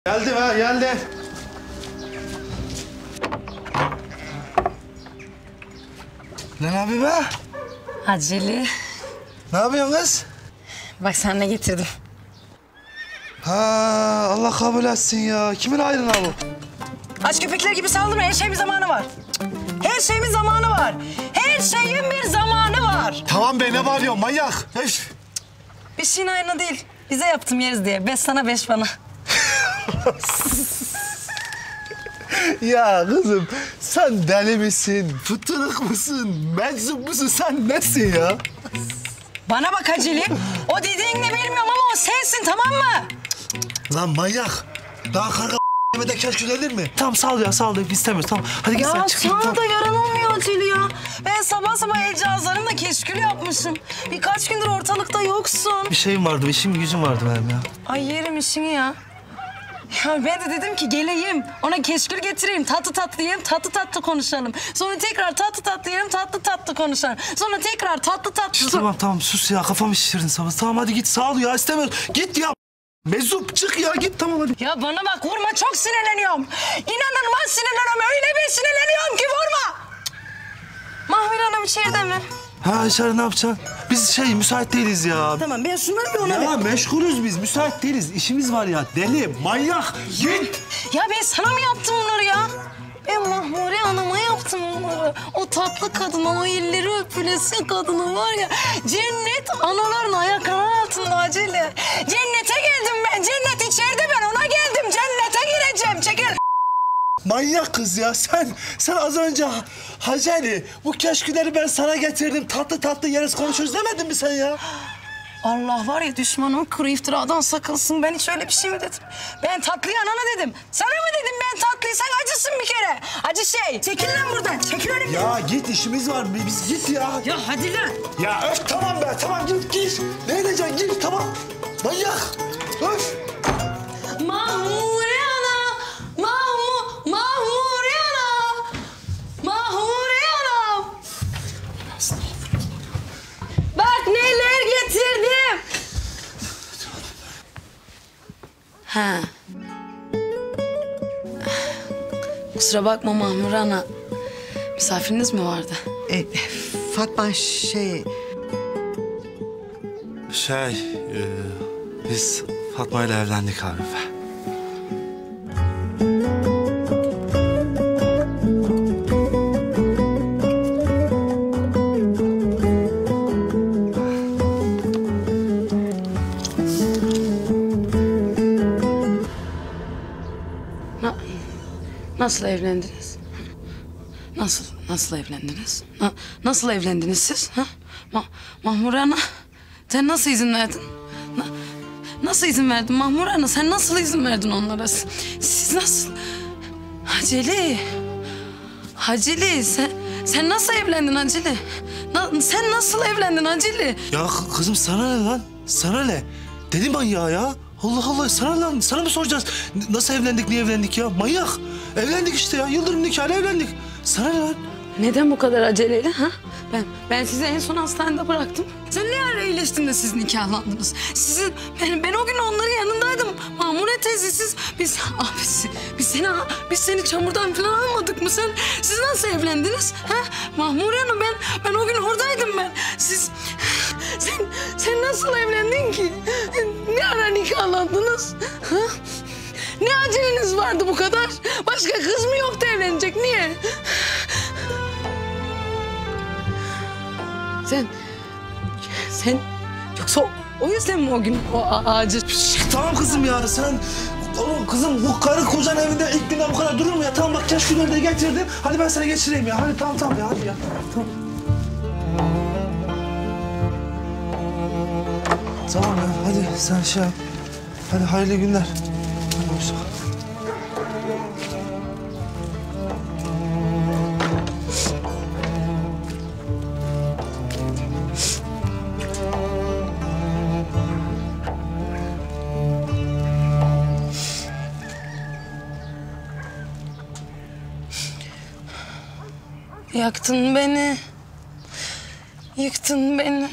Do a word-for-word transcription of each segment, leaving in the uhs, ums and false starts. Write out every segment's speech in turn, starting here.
Geldim ha, geldim. Lan abi be? Acele. Ne yapıyorsun kız? Bak sana ne getirdim. Ha, Allah kabul etsin ya. Kimin ayrına bu? Aç köpekler gibi saldırma. Her şeyin bir zamanı var. Her şeyin bir zamanı var. Her şeyin bir zamanı var. Tamam be, ne bağırıyorsun manyak? Öf. Bir şeyin ayrına değil. Bize yaptım yeriz diye. Beş sana beş bana. Ya kızım, sen deli misin? Fıtırık mısın? Meczup musun? Sen nesin ya? Bana bak Acele. O dediğin ne bilmiyorum ama o sensin, tamam mı? Lan manyak. Daha karga yemede keşkül edilir mi? Tamam sağ ol ya, sağ ol. İstemiyoruz tamam. Hadi git sen Ya çık. sana da yaranılmıyor Acele ya. Ben sabah sabah el cihazlarımla keşkül yapmışım. Birkaç gündür ortalıkta yoksun. Bir şeyim vardı, işim gücüm vardı benim ya. Ay yerim işini ya. Ya ben de dedim ki geleyim, ona keşkül getireyim, tatlı tatlı yiyelim, tatlı tatlı konuşalım. Sonra tekrar tatlı tatlı yiyelim, tatlı tatlı konuşalım. Sonra tekrar tatlı tatlı... Tamam tamam sus ya, kafamı şişirdin sabah. Tamam hadi git, sağ ol ya, istemiyorum. Git ya. Meczup çık ya, git tamam hadi. Ya bana bak, vurma, çok sinirleniyorum. İnanılmaz sinirleniyorum, öyle bir sinirleniyorum ki vurma. Mahmur Hanım içeride mi? Ha içeride ne yapacaksın? Biz şey müsait değiliz ya. Tamam, ben şunları bir ona... Ya ver. meşgulüz biz, müsait değiliz. İşimiz var ya, deli, manyak. Git. Ya ben sana mı yaptım bunları ya? Ben Mahmure Hanım'a yaptım bunları. O tatlı kadına, o elleri öpülesi kadına var ya... Cennet anaların ayakları altında Acele. Cennete geldim ben, cennet içeride, ben ona geldim. Cennete gireceğim, çekil. Manyak kız ya, sen sen az önce Hacı Ali, bu keşküleri ben sana getirdim. Tatlı tatlı yeriz, konuşuruz demedin mi sen ya? Allah var ya, düşmanım kuru iftiradan sakınsın. Ben hiç öyle bir şey mi dedim? Ben tatlıyı anana dedim. Sana mı dedim ben tatlıyı? Sen acısın bir kere. Acı şey. Çekil lan buradan. Çekil önümden. Ya git, işimiz var, biz git ya. Ya hadi lan. Ya öf tamam be, tamam git git. Ne edeceksin, git tamam. Manyak, öf. Mahmure ana. Mahmu, Mahmure ana. Mahmure ana. Bak neler getirdim. Ha. Kusura bakma Mahmure ana. Misafiriniz mi vardı? E, Fatma şey... Şey, e, biz Fatma ile evlendik abi. Na- nasıl evlendiniz? Nasıl, nasıl evlendiniz? Na- nasıl evlendiniz siz? Ha? Ma Mahmure ana, sen nasıl izin verdin? Na nasıl izin verdin Mahmure ana? Sen nasıl izin verdin onlara? Siz, siz nasıl? Acele. Acele, sen, sen nasıl evlendin Acele? Na sen nasıl evlendin Acele? Ya kızım sana ne lan? Sana ne? Deli manyağı ya. Allah Allah, sana lan, sana mı soracağız? N- Nasıl evlendik, niye evlendik ya? Manyak. Evlendik işte ya, yıldırım nikahıyla evlendik. Sana ne lan? Neden bu kadar aceleyle ha? Ben ben sizi en son hastanede bıraktım. Sen ne ara iyileştin de siz nikahlandınız? Sizin ben ben o gün onların yanındaydım. Mahmure teyze siz biz ah biz, biz seni biz seni çamurdan falan almadık mı sen? Siz nasıl evlendiniz? Ha? Mahmure Hanım ben ben o gün oradaydım ben. Siz sen sen nasıl evlendin ki? Ne ara nikahlandınız? Ha? Ne aceleniz vardı bu kadar? Başka kız mı yoktu evlenecek? Niye? Sen, sen yoksa o yüzden mi o gün o ağacı... Şş, tamam kızım ya, sen... Oğlum kızım, bu karı kocan evinde ilk günden bu kadar durur mu ya? Tamam bak, keşkülleri de getirdim. Hadi ben sana geçireyim ya. Hadi tamam tamam ya, hadi ya. Tamam. Tamam ya, hadi sen şey yap. Hadi hayırlı günler. Hadi hoşça kal. Yaktın beni, yıktın beni,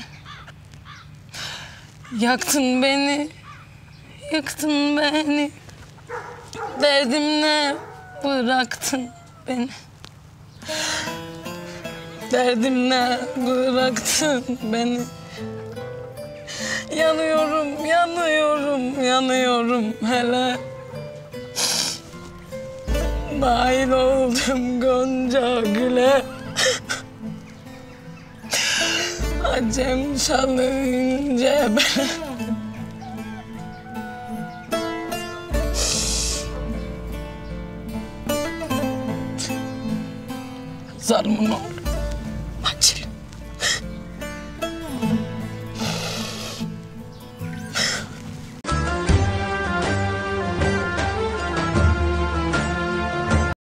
yaktın beni, yıktın beni. Derdimle bıraktın beni. Derdimle bıraktın beni. Yanıyorum, yanıyorum, yanıyorum hele. Nail oldum Gonca Gül'e. Acem çalınca ben. Zarımın oğlu. Acele.